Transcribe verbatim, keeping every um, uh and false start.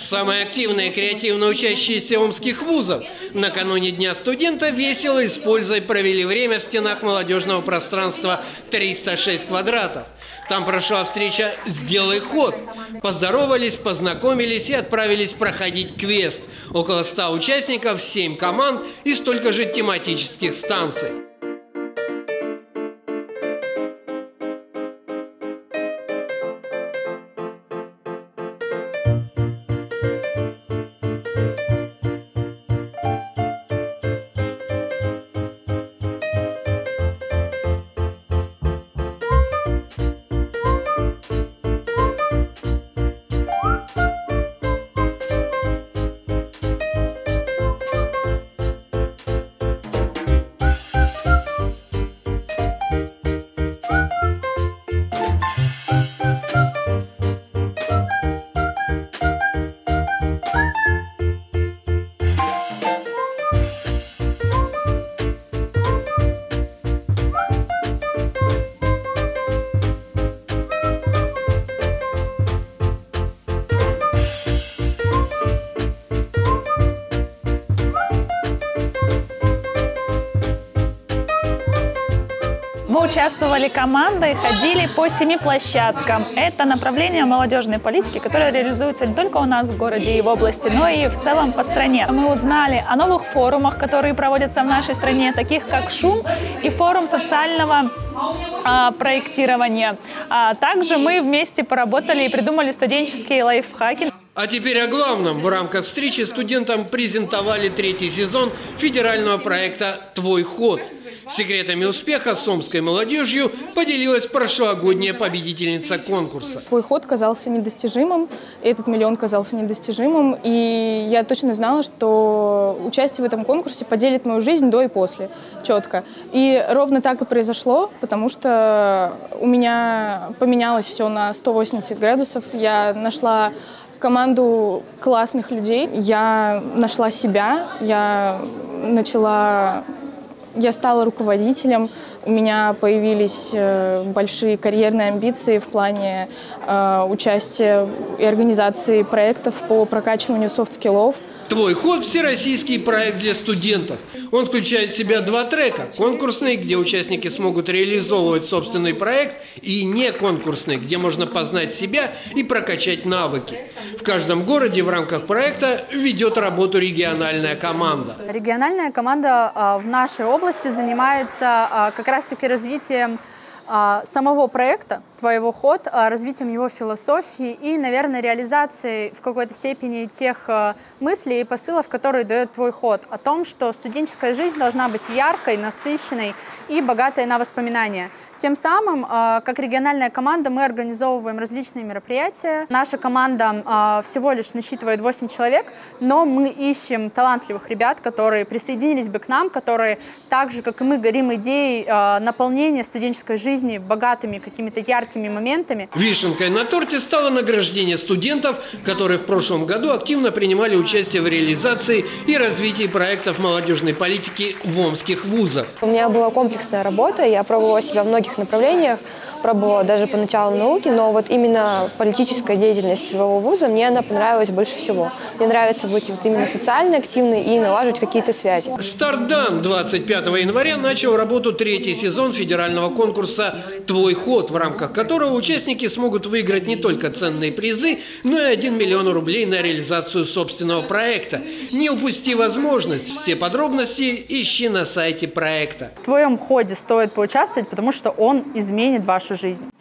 Самые активные и креативно учащиеся омских вузов накануне Дня студента весело и с пользой провели время в стенах молодежного пространства триста шесть квадратов. Там прошла встреча «Сделай ход». Поздоровались, познакомились и отправились проходить квест. Около ста участников, семь команд и столько же тематических станций. Мы участвовали командой, ходили по семи площадкам. Это направление молодежной политики, которое реализуется не только у нас в городе и в области, но и в целом по стране. Мы узнали о новых форумах, которые проводятся в нашей стране, таких как «Шум» и форум социального а, проектирования. А также мы вместе поработали и придумали студенческие лайфхаки. А теперь о главном. В рамках встречи студентам презентовали третий сезон федерального проекта «Твой ход». Секретами успеха с омской молодежью поделилась прошлогодняя победительница конкурса. Твой ход казался недостижимым, этот миллион казался недостижимым, и я точно знала, что участие в этом конкурсе поделит мою жизнь до и после, четко. И ровно так и произошло, потому что у меня поменялось все на сто восемьдесят градусов. Я нашла команду классных людей, я нашла себя, я начала... Я стала руководителем, у меня появились большие карьерные амбиции в плане э, участия и организации проектов по прокачиванию софт-скиллов. «Твой ход» – всероссийский проект для студентов. Он включает в себя два трека – конкурсный, где участники смогут реализовывать собственный проект, и неконкурсный, где можно познать себя и прокачать навыки. В каждом городе в рамках проекта ведет работу региональная команда. Региональная команда в нашей области занимается как раз-таки развитием самого проекта «Твоего ход», развитием его философии и, наверное, реализацией в какой-то степени тех мыслей и посылов, которые дает «Твой ход», о том, что студенческая жизнь должна быть яркой, насыщенной и богатой на воспоминания. Тем самым, как региональная команда, мы организовываем различные мероприятия. Наша команда всего лишь насчитывает восемь человек, но мы ищем талантливых ребят, которые присоединились бы к нам, которые так же, как и мы, горим идеей наполнения студенческой жизни богатыми какими-то яркими моментами. Вишенкой на торте стало награждение студентов, которые в прошлом году активно принимали участие в реализации и развитии проектов молодежной политики в омских вузах. У меня была комплексная работа, я пробовала себя в многих направлениях, пробовала даже по началам науки, но вот именно политическая деятельность своего вуза, мне она понравилась больше всего. Мне нравится быть вот именно социально активной и налаживать какие-то связи. Старт дан. двадцать пятого января начал работу третий сезон федерального конкурса «Твой ход», в рамках которого участники смогут выиграть не только ценные призы, но и один миллион рублей на реализацию собственного проекта. Не упусти возможность. Все подробности ищи на сайте проекта. В твоем ходе стоит поучаствовать, потому что он изменит вашу жизнь.